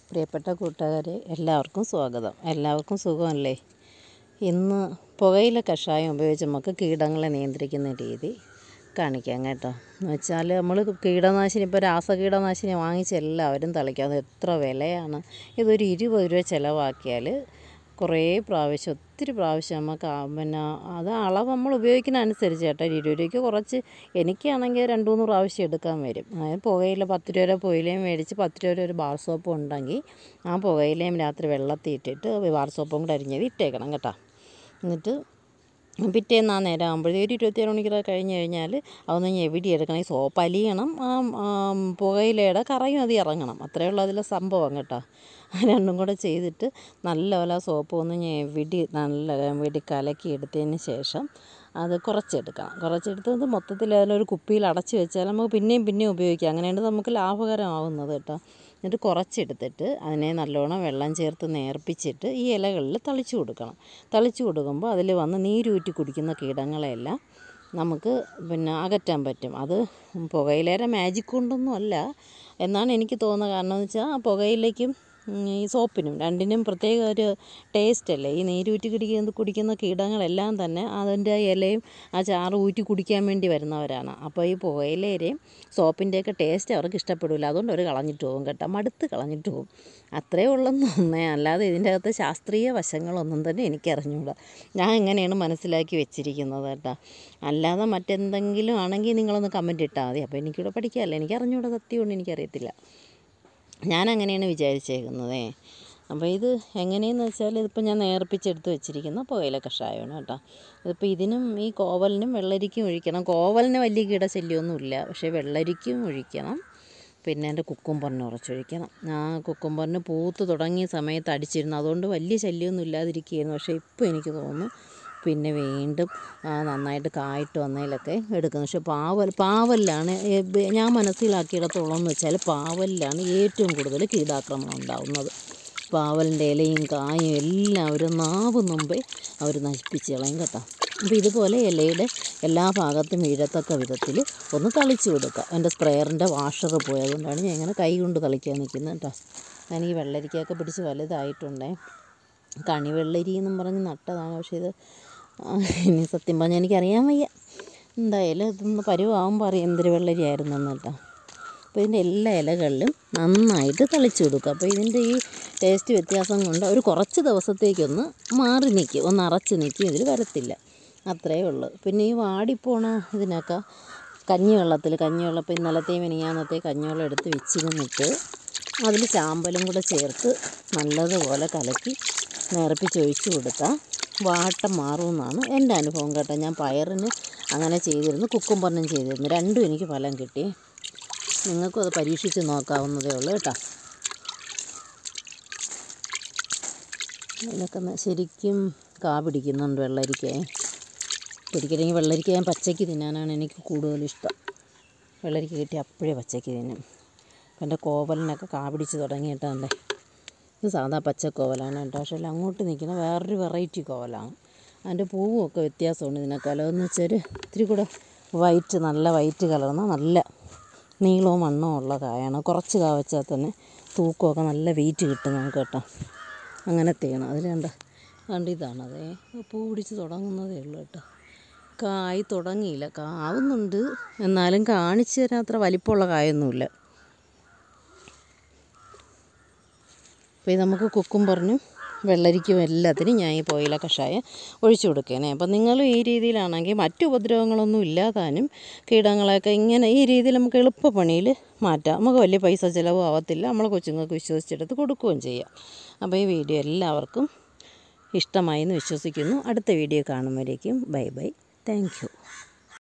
പ്രിയപ്പെട്ട കൂട്ടുകാരെ, എല്ലാവർക്കും സ്വാഗതം. എല്ലാവർക്കും സുഖമല്ലേ? ഇന്ന് പുകയില കഷായം ഉപയോഗിച്ച് നമുക്ക് കീടങ്ങളെ നിയന്ത്രിക്കുന്ന രീതി കാണിക്കാം കേട്ടോ. എന്ന് വെച്ചാൽ നമ്മൾ കീടനാശിനി, ഇപ്പോൾ രാസകീടനാശിനി വാങ്ങിച്ച് എല്ലാവരും തളിക്കാതെ എത്ര വിലയാണ്. ഇതൊരു 20 രൂപ ചിലവാക്കിയാൽ കുറേ പ്രാവശ്യം, ഒത്തിരി പ്രാവശ്യം നമുക്ക് അത് അളവ് നമ്മൾ ഉപയോഗിക്കുന്ന അനുസരിച്ച് കേട്ടോ. 20 രൂപയ്ക്ക് കുറച്ച്, എനിക്കാണെങ്കിൽ 2-3 പ്രാവശ്യം എടുക്കാൻ വരും. അതായത് പുകയില 10 രൂപ പുകയിലയും മേടിച്ച് 10 രൂപ ഒരു ബാർ സോപ്പ് ഉണ്ടെങ്കിൽ ആ പുകയിലയും രാത്രി വെള്ളത്തിൽ ഇട്ടിട്ട് ബാർ സോപ്പും കൂടെ അരിഞ്ഞത് ഇട്ടേക്കണം കേട്ടോ. എന്നിട്ട് പിറ്റേന്ന് ആ നേരം ആകുമ്പോഴേ ഒരു 24 മണിക്കൂർ കഴിഞ്ഞ് കഴിഞ്ഞാൽ അതൊന്ന് ഞെവിടി എടുക്കണം. ഈ സോപ്പ് അലിയണം, പുകയിലയുടെ കറയും അത് ഇറങ്ങണം. അത്രയേ ഉള്ളൂ അതിലെ സംഭവം കേട്ടോ. രണ്ടും കൂടെ ചെയ്തിട്ട് നല്ലപോലെ സോപ്പ് ഒന്ന് ഞെവിടി കലക്കി എടുത്തതിന് ശേഷം അത് കുറച്ചെടുത്ത് മൊത്തത്തിൽ അതിലൊരു കുപ്പിയിൽ അടച്ച് വെച്ചാൽ നമുക്ക് പിന്നെയും ഉപയോഗിക്കാം. അങ്ങനെയാണ് നമുക്ക് ലാഭകരമാവുന്നത് കേട്ടോ. എന്നിട്ട് കുറച്ചെടുത്തിട്ട് അതിനെ നല്ലോണം വെള്ളം ചേർത്ത് നേർപ്പിച്ചിട്ട് ഈ ഇലകളിൽ തളിച്ചു കൊടുക്കുമ്പോൾ അതിൽ വന്ന് നീരൂറ്റി കുടിക്കുന്ന കീടങ്ങളെല്ലാം നമുക്ക് അകറ്റാൻ പറ്റും. അത് പുകയിലേറെ മാജിക് കൊണ്ടൊന്നും അല്ല എന്നാണ് എനിക്ക് തോന്നുന്നത്. കാരണം എന്ന് വെച്ചാൽ ആ പുകയിലേക്കും ഈ സോപ്പിനും രണ്ടിനും പ്രത്യേക ഒരു ടേസ്റ്റ് അല്ലേ. ഈ നീരൂറ്റി കുടിക്കുന്ന കീടങ്ങളെല്ലാം തന്നെ അതിൻ്റെ ഇലയും ആ ചാറ് ഊറ്റി കുടിക്കാൻ വേണ്ടി വരുന്നവരാണ്. അപ്പോൾ ഈ പുകയിലേരെയും സോപ്പിൻ്റെയൊക്കെ ടേസ്റ്റ് അവർക്ക് ഇഷ്ടപ്പെടില്ല. അതുകൊണ്ട് അവർ കളഞ്ഞിട്ട് പോകും കേട്ടോ, മടുത്ത് കളഞ്ഞിട്ട് പോകും. അത്രയേ ഉള്ളെന്ന് തോന്നേ. അല്ലാതെ ഇതിൻ്റെ അകത്ത് ശാസ്ത്രീയ വശങ്ങളൊന്നും തന്നെ എനിക്കറിഞ്ഞൂടാ. ഞാൻ എങ്ങനെയാണ് മനസ്സിലാക്കി വെച്ചിരിക്കുന്നത് കേട്ടോ. അല്ലാതെ മറ്റെന്തെങ്കിലും ആണെങ്കിൽ നിങ്ങളൊന്ന് കമൻറ്റ് ഇട്ടാൽ മതി. അപ്പോൾ എനിക്കിവിടെ പഠിക്കാമല്ലോ. എനിക്കറിഞ്ഞൂടാ, സത്യമുണ്ട്, എനിക്കറിയത്തില്ല. ഞാനങ്ങനെയാണ് വിചാരിച്ചേക്കുന്നതേ. അപ്പോൾ ഇത് എങ്ങനെയെന്ന് വെച്ചാൽ ഇതിപ്പോൾ ഞാൻ നേർപ്പിച്ചെടുത്ത് വെച്ചിരിക്കുന്ന പുകയില കഷായമാണ് കേട്ടോ. ഇതിപ്പോൾ ഇതിനും ഈ കോവലിനും വെള്ളരിക്കും ഒഴിക്കണം. കോവലിന് വലിയ കീടശല്യമൊന്നുമില്ല, പക്ഷേ വെള്ളരിക്കും ഒഴിക്കണം. പിന്നെ എൻ്റെ കുക്കുംബറിന് കുറച്ചൊഴിക്കണം. ആ കുക്കുംബറിന് പൂത്ത് തുടങ്ങിയ സമയത്ത് അടിച്ചിരുന്നു, അതുകൊണ്ട് വലിയ ശല്യമൊന്നും ഇല്ലാതിരിക്കുകയായിരുന്നു. പക്ഷേ ഇപ്പോൾ എനിക്ക് തോന്നുന്നു പിന്നെ വീണ്ടും നന്നായിട്ട് കായിട്ട് വന്നതിലൊക്കെ എടുക്കുന്നത്. പക്ഷേ പാവലിലാണ് ഞാൻ മനസ്സിലാക്കിയിടത്തോളം എന്ന് വെച്ചാൽ പാവലിലാണ് ഏറ്റവും കൂടുതൽ കീടാക്രമണം ഉണ്ടാകുന്നത്. പാവലിൻ്റെ ഇലയും കായും എല്ലാം അവർ നാവ് മുമ്പേ അവർ നശിപ്പിച്ച് കളയും കേട്ടോ. അപ്പോൾ ഇതുപോലെ ഇലയുടെ എല്ലാ ഭാഗത്തും വീഴത്തക്ക വിധത്തിൽ ഒന്ന് തളിച്ചു കൊടുക്കുക. എൻ്റെ സ്പ്രെയറിൻ്റെ വാഷർ പോയതുകൊണ്ടാണ് ഞാൻ ഇങ്ങനെ കൈ കൊണ്ട് തളിക്കാൻ നിൽക്കുന്നത് കേട്ടോ. ഞാൻ ഈ വെള്ളരിക്കയൊക്കെ പിടിച്ച് വലുതായിട്ടുണ്ടേ. കണിവെള്ളരി എന്നും പറഞ്ഞ് നട്ടതാണ്. പക്ഷേ ഇത് ഇനി സത്യം പറഞ്ഞാൽ എനിക്കറിയാൻ വയ്യ. എന്തായാലും ഇതൊന്ന് പരുവാകുമ്പോൾ അറിയാം എന്തൊരു വെള്ളരി ആയിരുന്നു എന്ന് കേട്ടോ. അപ്പോൾ ഇതിൻ്റെ എല്ലാ ഇലകളിലും നന്നായിട്ട് തളിച്ചു കൊടുക്കുക. അപ്പോൾ ഇതിൻ്റെ ഈ ടേസ്റ്റ് വ്യത്യാസം കൊണ്ട് ഒരു കുറച്ച് ദിവസത്തേക്കൊന്ന് മാറി നിൽക്കും, ഒന്ന് അറച്ച് നിൽക്കും, ഇതിൽ വരത്തില്ല. അത്രയേ ഉള്ളൂ. പിന്നെ ഈ വാടിപ്പോണ ഇതിനൊക്കെ കഞ്ഞിവെള്ളം ഇപ്പോൾ ഇന്നലത്തെയും മിനിഞ്ഞാന്നത്തെയും കഞ്ഞിവെള്ളം എടുത്ത് വെച്ചിരുന്നിട്ട് അതിൽ ചാമ്പലും കൂടെ ചേർത്ത് നല്ലതുപോലെ കലക്കി നേർപ്പിച്ചൊഴിച്ച് കൊടുത്താൽ വാട്ടം മാറുമെന്നാണ് എൻ്റെ അനുഭവം കേട്ടോ. ഞാൻ പയറിന് അങ്ങനെ ചെയ്തിരുന്നു, കുക്കുംബറിനും ചെയ്തിരുന്നു. രണ്ടും എനിക്ക് ഫലം കിട്ടി. നിങ്ങൾക്കും അത് പരീക്ഷിച്ച് നോക്കാവുന്നതേ ഉള്ളൂ കേട്ടോ. ഇതിനൊക്കെ ശരിക്കും കാ പിടിക്കുന്നുണ്ട് വെള്ളരിക്കയെ. പിടിക്കണമെങ്കിൽ വെള്ളരിക്ക ഞാൻ പച്ചയ്ക്ക് തിന്നാനാണ് എനിക്ക് കൂടുതലിഷ്ടം. വെള്ളരിക്ക കിട്ടി അപ്പോഴേ പച്ചയ്ക്ക് തിന്നും. അപ്പം എൻ്റെ കോവലിനൊക്കെ കാ പിടിച്ച് തുടങ്ങിയിട്ടല്ലേ. ഇത് സാധാ പച്ചക്കോവലാണ് കേട്ടോ. പക്ഷേ അങ്ങോട്ട് നിൽക്കുന്ന വേറൊരു വെറൈറ്റി കോവലാണ്. അതിൻ്റെ പൂവുമൊക്കെ വ്യത്യാസമുണ്ട് ഇതിനേക്കാളും. എന്ന് വെച്ചാൽ ഇത്തിരി കൂടെ നല്ല വൈറ്റ് കളർന്ന നല്ല നീളവും വണ്ണവും ഉള്ള കായാണ്. കുറച്ച് കാ വെച്ചാൽ തന്നെ തൂക്കമൊക്കെ നല്ല വെയിറ്റ് കിട്ടും നമുക്ക് കേട്ടോ. അങ്ങനത്തെയാണ്. അതിൽ കണ്ട് ഇതാണ്. അതേ പൂ പിടിച്ച് തുടങ്ങുന്നതേ ഉള്ളൂ കേട്ടോ. കായ് തുടങ്ങിയില്ല, കാവുന്നുണ്ട്, എന്നാലും കാണിച്ചു തരാൻ അത്ര വലിപ്പമുള്ള കായൊന്നുമില്ല. അപ്പോൾ ഇത് നമുക്ക് കുക്കുംബറിനും വെള്ളരിക്കും എല്ലാത്തിനും ഞാൻ ഈ പുകയില കഷായം ഒഴിച്ചു കൊടുക്കുകയാണ്. അപ്പം നിങ്ങളും ഈ രീതിയിലാണെങ്കിൽ മറ്റു ഉപദ്രവങ്ങളൊന്നും ഇല്ലാതാനും കീടങ്ങളെയൊക്കെ ഇങ്ങനെ ഈ രീതിയിൽ നമുക്ക് എളുപ്പപ്പണിയിൽ മാറ്റാം. നമുക്ക് വലിയ പൈസ ചിലവും ആവത്തില്ല, നമ്മൾ കൊച്ചുങ്ങൾക്ക് വിശ്വസിച്ചെടുത്ത് കൊടുക്കുകയും ചെയ്യാം. അപ്പോൾ ഈ വീഡിയോ എല്ലാവർക്കും ഇഷ്ടമായി എന്ന് വിശ്വസിക്കുന്നു. അടുത്ത വീഡിയോ കാണുമ്പോഴേക്കും ബൈ. Thank U.